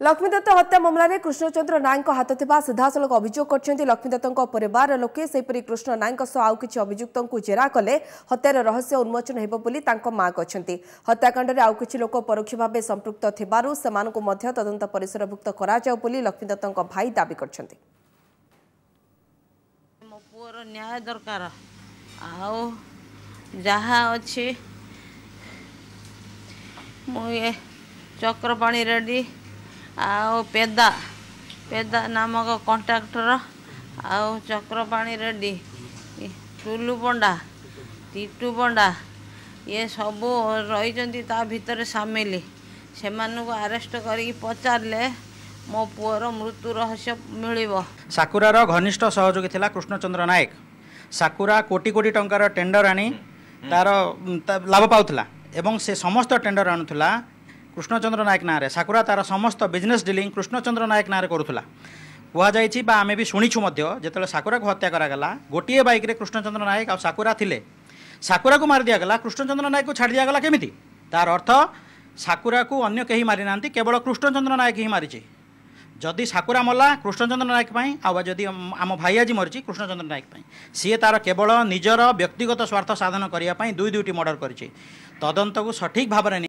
लक्ष्मीदत्त हत्या मामलें कृष्णचंद्र नायक हाथ थिबा सीधासलख अभियोग करछन्ती लक्ष्मीदत्त परिवार लोके सेपरि कृष्ण नायक सह आउ किछि अभियुक्तंकु जेरा कले हत्यार रहस्य उन्मोचन हेबो बोली तांको मां कहछन्ती। हत्याकांड रे आउ किछि लोक परोक्ष भाबे संपृक्त थिबारु सेमानकु मध्य तदंत परिसरभुक्त करा जाउ बोली लक्ष्मीदत्तक भाई दाबी करछन्ती। मो पुअर न्याय दरकार आउ जहा अछि मो ये चक्रपाणी रेड्डी आउ पेदा पेदा नामक कॉन्ट्रैक्टर आउ चक्रपाणी रेड्डी टुलू पंडा टीटू पंडा ये सबू रही ता भितर सामिल से अरेस्ट करके पचारे मो पुअर मृत्यु रहस्य मिल। साकुरार घनिष्ठ सहयोगी थिला कृष्णचंद्र नायक। साकुरा कोटी कोटी टंकार टेंडर आनी तार लाभ पाउथला एवं से समस्त टेंडर आणुथला कृष्णचंद्र नायक नारे। साकुरा तार समस्त बिजनेस डीलिंग कृष्णचंद्र नायक नारे करुथला। कहुई आमे भी शुणीछु जो साकुरा को हत्या करागला गोटे बाइक रे कृष्णचंद्र नायक आ साकुरा थिले। साकुरा को मार दियागला कृष्णचंद्र नायक को छाड़ दियागला केमिति तार अर्थ साकुरा को अन्य कहीं मारी ना केवल कृष्णचंद्र नायक ही मारी। जदि साकुरा मला कृष्णचंद्र नायक आदि आम भाई आज मरी कृष्णचंद्र नायक सी तार केवल निजर व्यक्तिगत स्वार्थ साधन करने दुईटी मर्डर कर तदंत को सठिक भाव